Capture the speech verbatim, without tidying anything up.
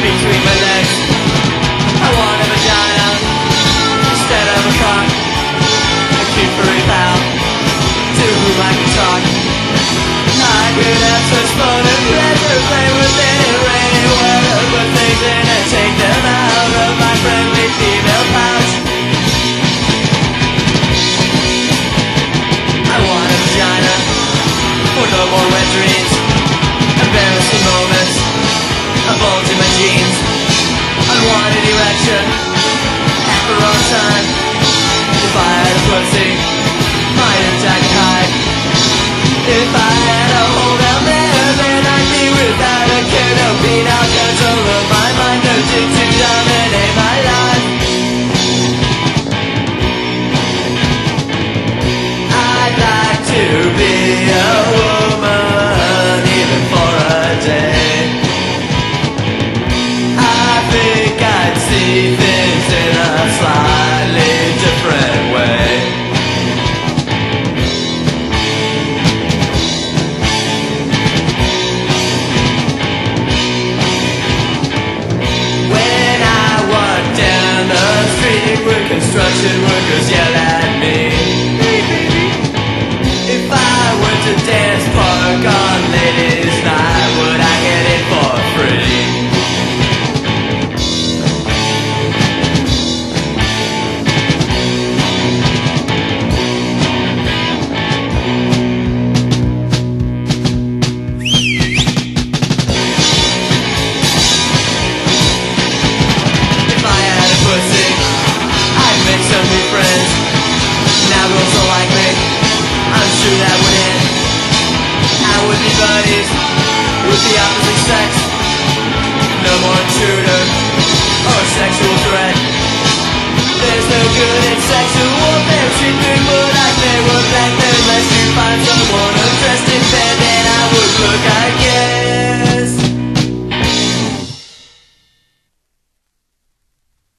between my legs. I want a vagina instead of a cock, a cute furry pal to whom I can talk. I could have such fun and pleasure, play with any rainy weather, put things in and take them out of my friendly female pouch. I want a vagina for no more wet dreams, embarrassing moments, a bulge in my jeans, unwanted erection at the wrong time. If I had a pussy, my intact hide. If I had a hole down there, then I'd be without a care. No penal control of my mind, no dick to dominate my life. I'd like to be a woman, even for a day. I think I'd see things in a slightly different way. Construction workers yell at me. Hey baby, if I were to dance park on ladies' night, would I get it for free? If I had a pussy, make some new friends. Now girls don't like me, I'm sure that would end. I would be buddies with the opposite sex. No more intruder or sexual threat. There's no good in sexual